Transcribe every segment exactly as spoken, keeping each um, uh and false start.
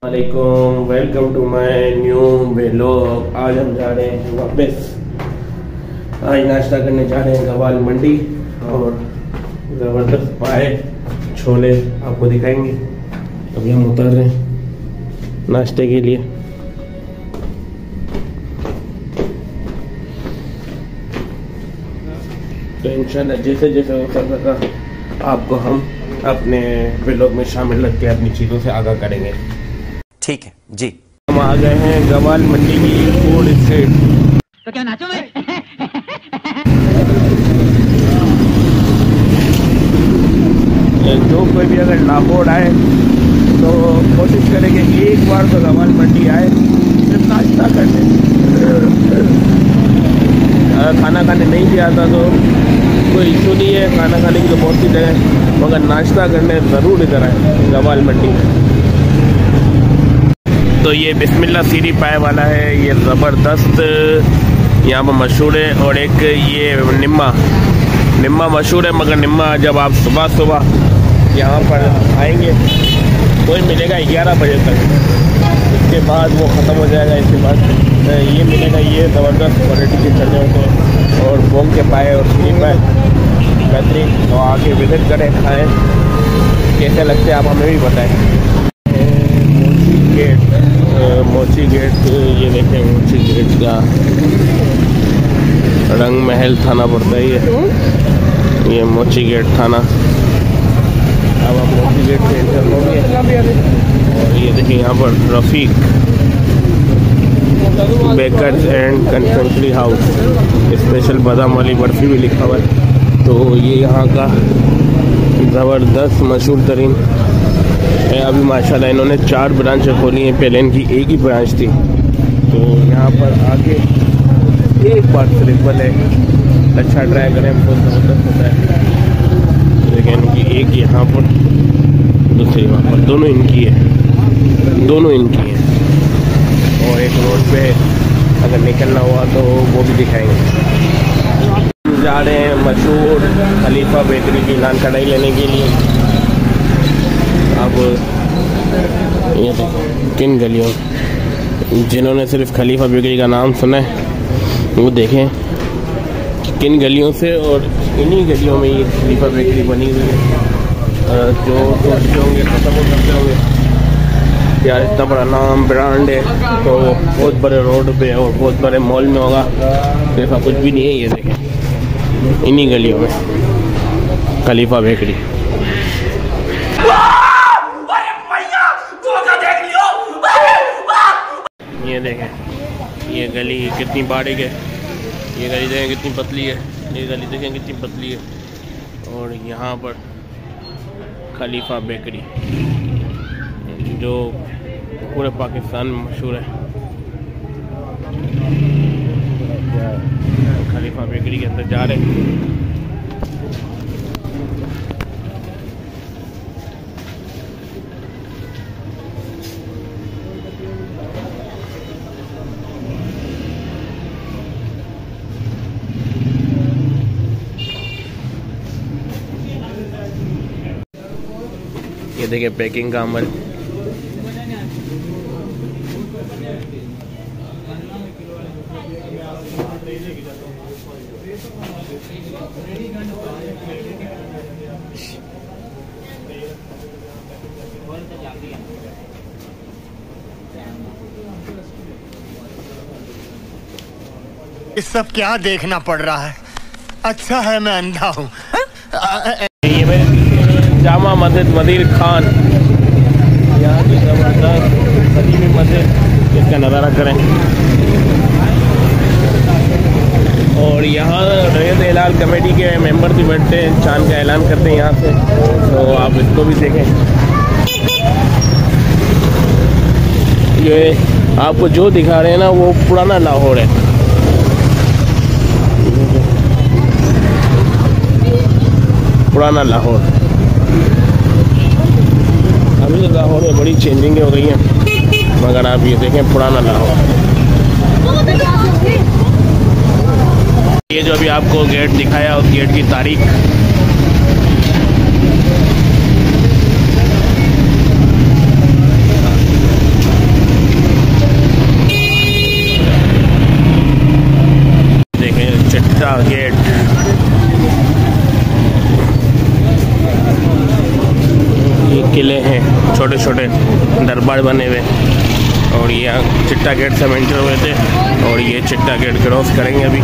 वालेकुम, welcome to my new vlog. आज हम जा रहे हैं वापस। आज नाश्ता करने जा रहे हैं गवाल मंडी और ज़बरदस्त पाए छोले आपको दिखाएंगे। अभी हम उतर रहे हैं नाश्ते के लिए। तो इंशाल्लाह जैसे जैसे हो सकेगा आपको हम अपने व्लॉग में शामिल रख के अपनी चीज़ों से आगाह करेंगे। ठीक है जी। हम आ गए हैं गवाल मंडी की फूड स्ट्रीट। तो क्या नाचो मैं? जो कोई भी अगर लाहौर आए तो कोशिश करें कि एक बार तो गवाल मंडी आए, सिर्फ नाश्ता करने। अगर खाना खाने नहीं भी आता तो कोई इशू नहीं है, खाना खाने की तो बहुत सी जगह, मगर नाश्ता करने ज़रूर इधर आए गवाल मंडी। तो ये बिस्मिल्लाह सीरी पाए वाला है, ये ज़बरदस्त यहाँ पर मशहूर है। और एक ये निम्मा निम्मा मशहूर है, मगर निम्मा जब आप सुबह सुबह यहाँ पर आएंगे तो ही मिलेगा ग्यारह बजे तक, इसके बाद वो ख़त्म हो जाएगा। इसके बाद ये मिलेगा, ये ज़बरदस्त क्वालिटी के चने होते हैं और बोंग के पाए और सीरी पाए बेहतरीन। तो आके विजिट करें, खाएँ, कैसे लगते हैं आप हमें भी बताएँ। मोची गेट, मोची गेट, ये देखें मोची गेट का रंग महल थाना पड़ता है ये ये मोची गेट थाना। अब आप मोची गेट से एंटर होंगे और ये देखिए यहाँ पर Rafiq bakers and confectionery house, special बादाम वाली बर्फ़ी भी लिखा हुआ है। तो ये यहाँ का ज़बरदस्त मशहूर तरीन है। अभी माशाल्लाह इन्होंने चार ब्रांचें खोली हैं, पहले इनकी एक ही ब्रांच थी। तो यहाँ पर आके एक बार ट्रिपल है, अच्छा ट्राई करें, बहुत ज़बरदस्त होता है। लेकिन इनकी एक यहाँ पर, दूसरी वहाँ पर, दोनों इनकी है, दोनों इनकी हैं। और एक रोड पे अगर निकलना हुआ तो वो भी दिखाएंगे। जा रहे हैं मशहूर खलीफा बेकरी की नान कढ़ाई लेने के लिए। अब ये किन गलियों, जिन्होंने सिर्फ खलीफा बेकरी का नाम सुना है वो देखें कि किन गलियों से और इन्हीं गलियों में ये खलीफा बेकरी बनी हुई है। जो सोचते होंगे खत्म हो सकते होंगे यार, इतना बड़ा नाम ब्रांड है तो बहुत बड़े रोड पे और बहुत बड़े मॉल में होगा, ऐसा कुछ भी नहीं है। ये देखें इन्हीं गलियों में खलीफा बेकरी। ये देखें ये गली कितनी बारीक है, ये गली देखें कितनी पतली है, ये गली देखें कितनी पतली है। और यहाँ पर खलीफा बेकरी जो पूरे पाकिस्तान में मशहूर है। खलीफा बेकरी के अंदर जा रहे हैं। ये देखिए पैकिंग का अमल। ये सब क्या देखना पड़ रहा है? अच्छा है मैं अंधा हूँ। ये मेरे जामा मस्जिद मदीर खान, यहाँ की ज़बरदस्त कदीमी मस्जिद, इसका नज़ारा करें। और यहाँ रैयत हिलाल कमेटी के मेंबर भी बैठते हैं, चांद का ऐलान करते हैं यहाँ से, तो आप इसको भी देखें। ये आपको जो दिखा रहे हैं ना वो पुराना लाहौर है। पुराना लाहौर, अभी तो लाहौर में बड़ी चेंजिंग हो गई हैं, मगर आप ये देखें पुराना लाहौर। ये जो अभी आपको गेट दिखाया उस गेट की तारीख चिट्टा गेट। ये किले हैं छोटे छोटे, दरबार बने हुए, और ये चिट्टा गेट से हम एंटर हुए थे, और ये चिट्टा गेट क्रॉस करेंगे अभी,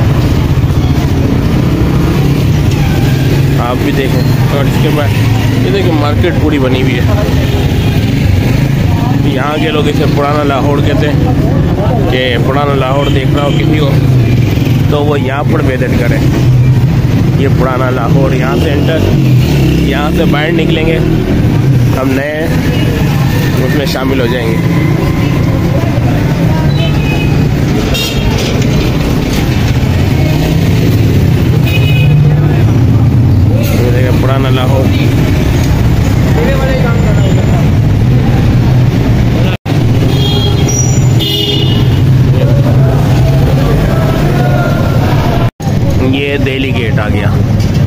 आप भी देखें। और इसके बाद ये देखिए मार्केट पूरी बनी हुई है। यहाँ के लोग इसे पुराना लाहौर कहते हैं, कि पुराना लाहौर देख रहा हो किसी को तो वो यहाँ पर विजिट करें। ये पुराना लाहौर, यहाँ से एंटर, यहाँ से बाहर निकलेंगे हम नए उसमें शामिल हो जाएंगे। पुराना लाहौर। ये दिल्ली गेट आ गया।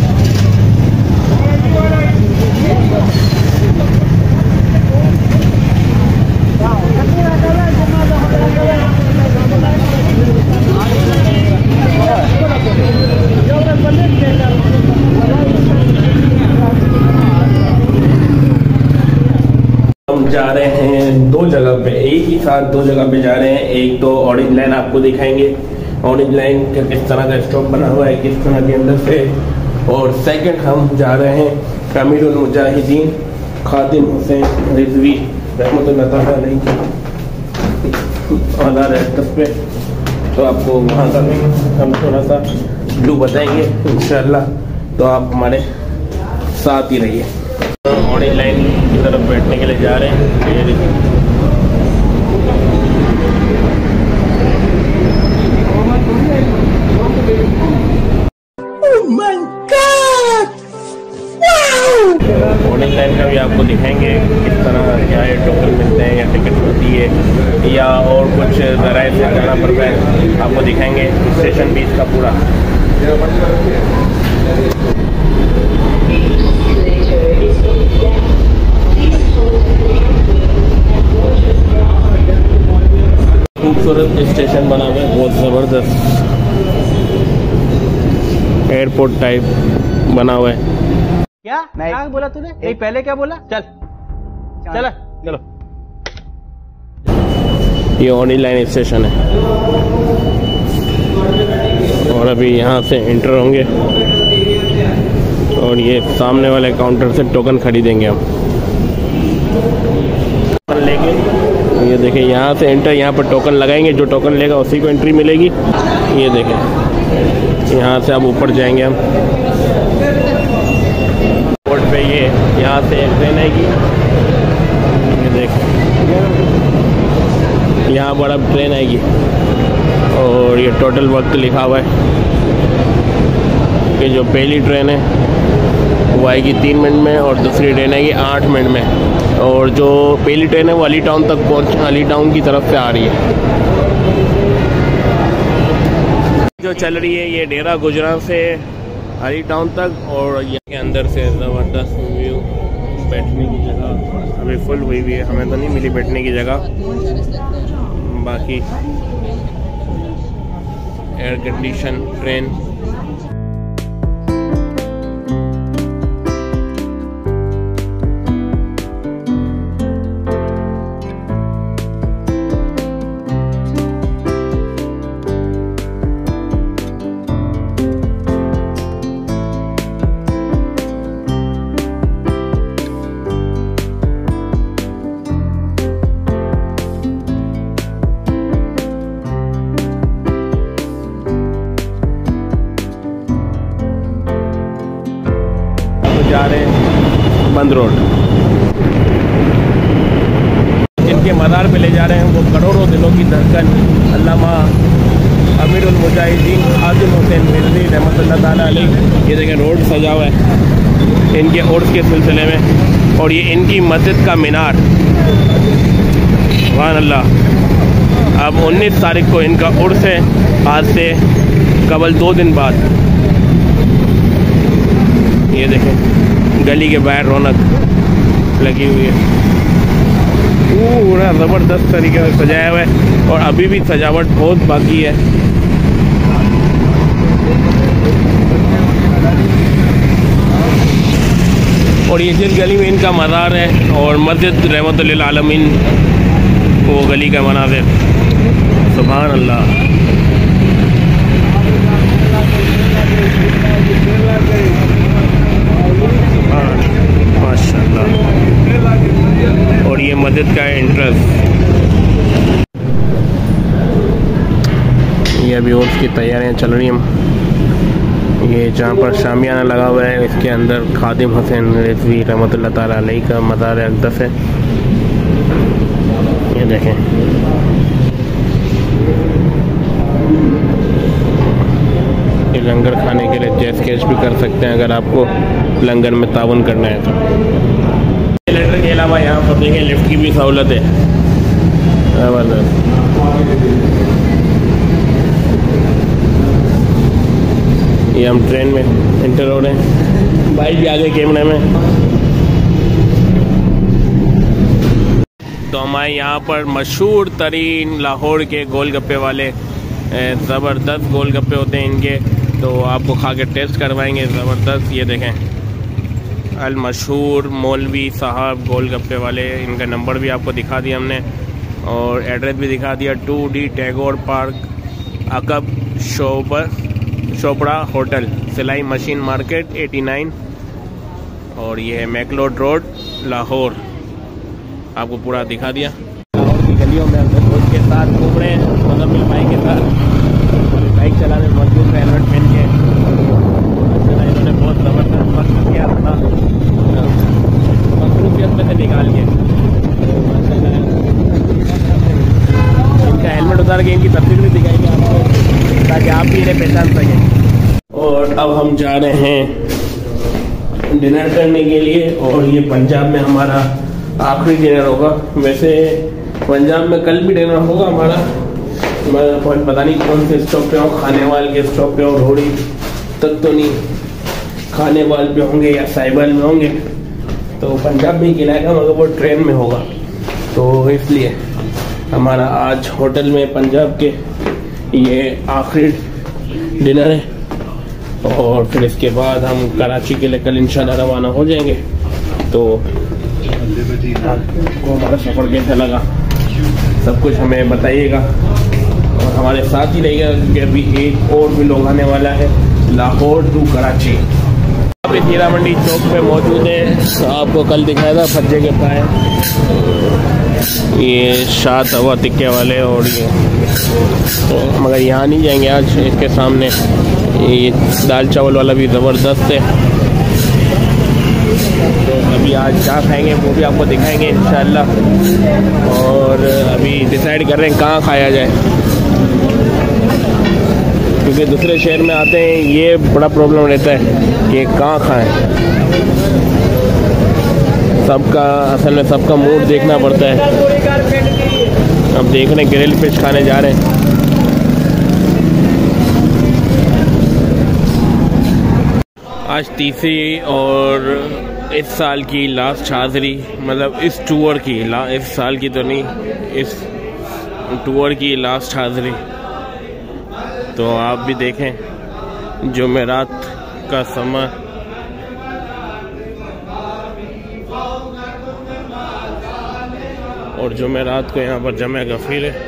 हम जा रहे हैं दो जगह पे, एक ही साथ दो जगह पे जा रहे हैं। एक तो ऑरेंज लाइन आपको दिखाएंगे, ऑरेंज लाइन का किस तरह का स्टॉप बना हुआ है, किस तरह के अंदर से। और सेकंड हम जा रहे हैं अमीरुल मुजाहिदीन खादिम हुसैन रिजवी रहमतुल्लाह तआला अलैहि पे, तो आपको वहाँ का भी हम थोड़ा सा व्यू बताएंगे इंशाल्लाह, तो आप हमारे साथ ही रहिए। ऑरेंज लाइन की तरफ बैठने के लिए जा रहे हैं। ये देखिए ऑरेंज लाइन का भी आपको दिखाएंगे किस तरह क्या है, टोकन मिलते हैं या टिकट होती है या और कुछ जराए से जाना पड़ता है, आपको दिखाएंगे स्टेशन भी इसका पूरा। खूबसूरत स्टेशन बना हुआ है, बहुत ज़बरदस्त एयरपोर्ट टाइप बना हुआ है। क्या क्या बोला तूने? नहीं पहले क्या बोला? चल चल चलो। ये ऑरेंज लाइन स्टेशन है, और अभी यहाँ से एंटर होंगे और ये सामने वाले काउंटर से टोकन खरीदेंगे हम लेके। ये देखें यहाँ से एंटर, यहाँ पर टोकन लगाएंगे, जो टोकन लेगा उसी को एंट्री मिलेगी। ये देखें यहाँ से अब ऊपर जाएंगे हम बोर्ड पे, ये यहाँ से एक ट्रेन आएगी। ये देख यहाँ पर अब ट्रेन आएगी, और ये टोटल वक्त लिखा हुआ है कि जो पहली ट्रेन है वो आएगी तीन मिनट में, और दूसरी ट्रेन आएगी आठ मिनट में, और जो पहली ट्रेन है वो अली टाउन तक पहुँच अली टाउन की तरफ से आ रही है। जो चल रही है ये डेरा गुजरात से अली टाउन तक, और ये अंदर से ज़बरदस्त व्यू, बैठने की जगह अभी फुल हुई हुई है, हमें तो नहीं मिली बैठने की जगह, बाकी एयर कंडीशन ट्रेन। जा रहे हैं बंद रोड, जिनके मज़ार पे ले जा रहे हैं वो करोड़ों दिलों की धड़कन अल्लामा अमीरुल मुजाहिदीन खादिम हुसैन रिजवी रहमतुल्लाह तआला अलैहि। ये देखें रोड सजा हुआ है इनके उर्स के सिलसिले में, और ये इनकी मस्जिद का मीनार, सुभान अल्लाह। अब उन्नीस तारीख को इनका उर्स है, आज से कबल दो दिन बाद। ये देखें गली के बाहर रौनक लगी हुई है, पूरा ज़बरदस्त तरीके से सजाया हुआ है, और अभी भी सजावट बहुत बाकी है। और ये जिस गली में इनका मज़ार है और मस्जिद रहमतुल्लिल आलमीन, वो गली का मनाज़िर, सुभान अल्लाह। माशाअल्लाह। और ये मस्जिद का एंट्रेंस, ये अभी उर्स की तैयारियां चल रही हैं। ये जहाँ पर शामियाना लगा हुआ है, इसके अंदर खादिम हुसैन रिजवी रहमतुल्लाह ताला अलैहि का मज़ार अक़दस है। ये देखें, ये लंगर खाने के लिए जैस कैश भी कर सकते हैं अगर आपको लंगर में ताउन करना है तो। लेटर के अलावा यहाँ पर देखें लिफ्ट की भी सहूलत है, ज़बरदस्त। ये हम ट्रेन में एंटर हो रहे हैं, बाइक भी आ गई कैमरे में। तो हमारे यहाँ पर मशहूर तरीन लाहौर के गोलगप्पे वाले, ज़बरदस्त गोलगप्पे होते हैं इनके, तो आपको खा के टेस्ट करवाएंगे, ज़बरदस्त। ये देखें, अल मशहूर मौलवी साहब गोलगप्पे वाले, इनका नंबर भी आपको दिखा दिया हमने और एड्रेस भी दिखा दिया। टू डी टैगोर पार्क, अकब शोबर चोपड़ा होटल, सिलाई मशीन मार्केट नवासी, और ये है मैकलोड रोड लाहौर, आपको पूरा दिखा दिया। लाहौर की गलियों में हम दोस्त के साथ घूम रहे हैं, मुज़म्मिल भाई के साथ, बाइक चलाने मजबूत है, हेलमेट पहन के। इन्होंने बहुत ज़बरदस्त वक्त किया अपना मसरूफियत में से निकाल के। इनका हेलमेट उतार के इनकी तस्वीर भी दिखाएंगे आपको, ताकि आप भी इन्हें पहचान सकें। और अब हम जा रहे हैं डिनर करने के लिए, और ये पंजाब में हमारा आखिरी डिनर होगा। वैसे पंजाब में कल भी डिनर होगा हमारा, मैं पता नहीं कौन से स्टॉप पे हो, खाने वाले के स्टॉप पे हो, रोड़ी तक तो नहीं, खाने वाले पे होंगे या साहिबाल में होंगे, तो पंजाब में ही खिलाएगा, मगर वो ट्रेन में होगा। तो इसलिए हमारा आज होटल में पंजाब के ये आखिरी डिनर है, और फिर इसके बाद हम कराची के लिए कल इंशाल्लाह रवाना हो जाएंगे। तो आपको हमारा सफ़र कैसा लगा सब कुछ हमें बताइएगा, और हमारे साथ ही रहिएगा क्योंकि अभी एक और भी लोग आने वाला है लाहौर टू कराची। अभी हीरा मंडी चौक पे मौजूद है, आपको कल दिखाया था फज्जे के पाए, ये शाह तवा टिक्के वाले, और ये तो मगर यहाँ नहीं जाएंगे आज, इसके सामने ये दाल चावल वाला भी ज़बरदस्त है। तो अभी आज क्या खाएंगे वो भी आपको दिखाएंगे इंशाल्लाह, और अभी डिसाइड कर रहे हैं कहाँ खाया जाए, क्योंकि दूसरे शहर में आते हैं ये बड़ा प्रॉब्लम रहता है कि कहाँ खाएं। सबका असल में सबका मूड देखना पड़ता है। अब देख रहे हैं ग्रिल फिश खाने जा रहे हैं। आज तीसरी और इस साल की लास्ट हाज़िरी, मतलब इस टूर की ला इस साल की तो नहीं, इस टूर की लास्ट हाज़िरी। तो आप भी देखें जुमेरात का समय, और जुमेरात को यहाँ पर जमे गफीर है।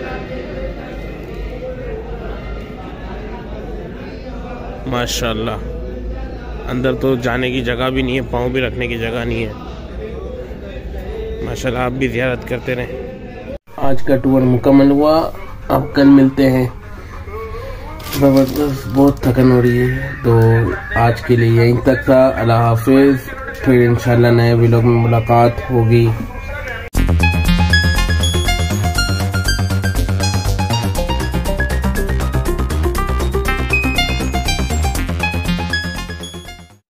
माशाल्लाह, अंदर तो जाने की जगह भी नहीं है, पाँव भी रखने की जगह नहीं है। माशाल्लाह, आप भी ज़ियारत करते रहें। आज का टूर मुकम्मल हुआ, अब कल मिलते हैं। ज़बरदस्त, बहुत थकन हो रही है, तो आज के लिए यहीं तक था। अल्लाह हाफिज़, फिर इंशाल्लाह नए व्लॉग में मुलाकात होगी।